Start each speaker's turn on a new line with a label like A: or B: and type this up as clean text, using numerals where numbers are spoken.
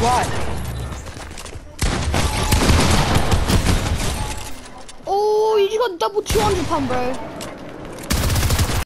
A: What?
B: Oh, you just got double £200, bro.